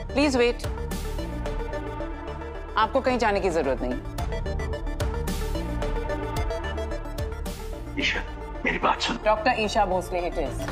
Please wait, आपको कहीं जाने की जरूरत नहीं। ईशा, मेरी बात सुन। Doctor Isha Bhosale it is.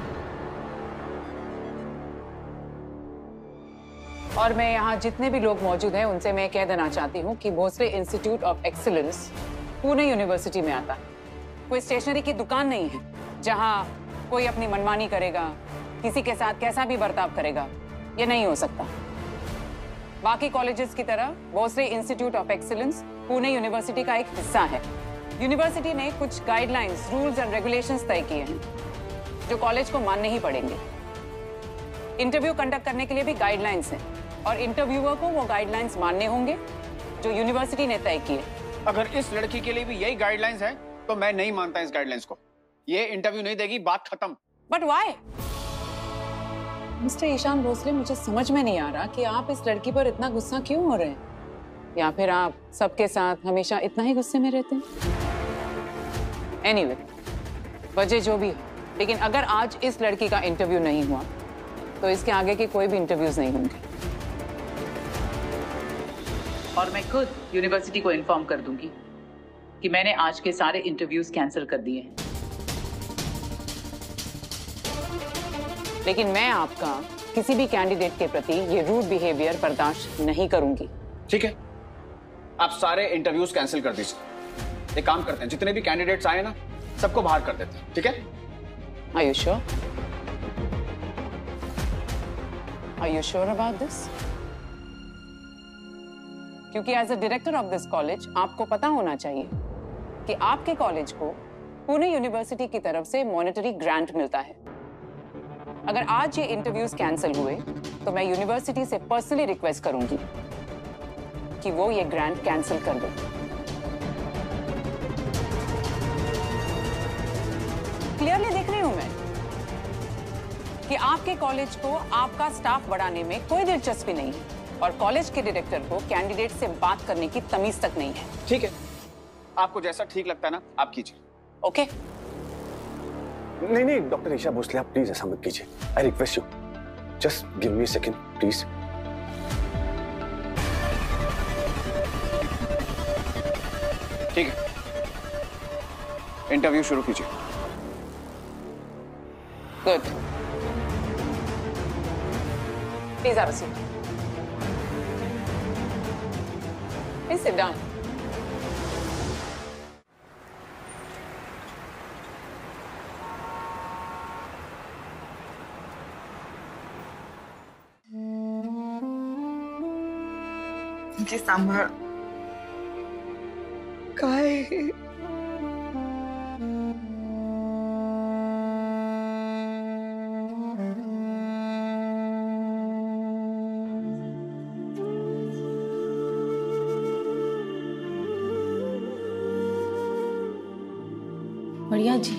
और मैं यहाँ जितने भी लोग मौजूद हैं उनसे मैं कह देना चाहती हूँ कि Bhosale institute of excellence Pune university में आता है। कोई स्टेशनरी की दुकान नहीं है जहाँ कोई अपनी मनमानी करेगा, किसी के साथ कैसा भी बर्ताव करेगा। ये नहीं हो सकता। बाकी कॉलेजेस की तरह Bhosale institute of excellence Pune university का एक हिस्सा है। यूनिवर्सिटी ने कुछ गाइडलाइंस, रूल्स एंड रेगुलेशंस तय किए हैं जो कॉलेज को मानने ही पड़ेंगे। इंटरव्यू कंडक्ट करने के लिए भी गाइडलाइंस हैं और इंटरव्यूअर को वो गाइडलाइंस मानने होंगे जो यूनिवर्सिटी ने तय किए। अगर इस लड़की के लिए भी यही गाइडलाइंस है तो मैं नहीं मानता इस गाइडलाइंस को। ये इंटरव्यू नहीं देगी, बात खत्म। But why? Mister Ishan Bhosale, मुझे समझ में नहीं आ रहा कि आप इस लड़की पर इतना गुस्सा क्यों हो रहे हैं, या फिर आप सबके साथ हमेशा इतना ही गुस्से में रहते हैं। एनीवे, वजह जो भी हो, लेकिन अगर आज इस लड़की का इंटरव्यू नहीं हुआ तो इसके आगे के कोई भी इंटरव्यूज नहीं होंगे। और मैं खुद यूनिवर्सिटी को इन्फॉर्म कर दूंगी कि मैंने आज के सारे इंटरव्यूज कैंसिल कर दिए हैं। लेकिन मैं आपका किसी भी कैंडिडेट के प्रति ये रूड बिहेवियर बर्दाश्त नहीं करूंगी। ठीक है, आप सारे इंटरव्यूज कैंसिल कर दीजिए। एक काम करते हैं, जितने भी कैंडिडेट्स आए ना सबको बाहर कर देते हैं। ठीक है? Are you sure? Are you sure about this? क्योंकि as a director of this college आपको पता होना चाहिए कि आपके कॉलेज को पुणे यूनिवर्सिटी की तरफ से मॉनेटरी ग्रांट मिलता है। अगर आज ये इंटरव्यूज कैंसिल हुए तो मैं यूनिवर्सिटी से पर्सनली रिक्वेस्ट करूंगी कि वो ये ग्रांट कैंसिल कर दे। क्लियरली देख रही हूं मैं कि आपके कॉलेज को आपका स्टाफ बढ़ाने में कोई दिलचस्पी नहीं है और कॉलेज के डायरेक्टर को कैंडिडेट से बात करने की तमीज तक नहीं है। ठीक है, आपको जैसा ठीक लगता है ना आप कीजिए। ओके? नहीं नहीं डॉक्टर ईशा भोसले, आप प्लीज ऐसा मत कीजिए। I request you, just give me a second please. ठीक है, इंटरव्यू शुरू कीजिए। Good. Please have a seat. Please sit down. जी सांभाळ काय बढ़िया जी,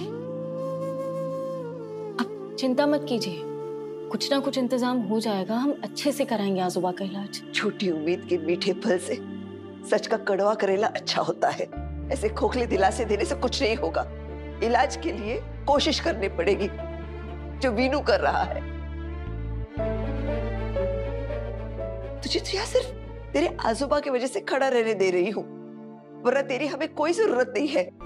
आप चिंता मत कीजिए, कुछ ना कुछ इंतजाम हो जाएगा। हम अच्छे से कराएंगे आजोबा का इलाज। छोटी उम्मीद के मीठे फल से सच का कड़वा करेला अच्छा होता है। ऐसे खोखले दिलासे देने से कुछ नहीं होगा। इलाज के लिए कोशिश करनी पड़ेगी, जो वीनू कर रहा है। तुझे तो यहाँ सिर्फ तेरे आजोबा की वजह से खड़ा रहने दे रही हूँ, वरना तेरी हमें कोई जरूरत नहीं है।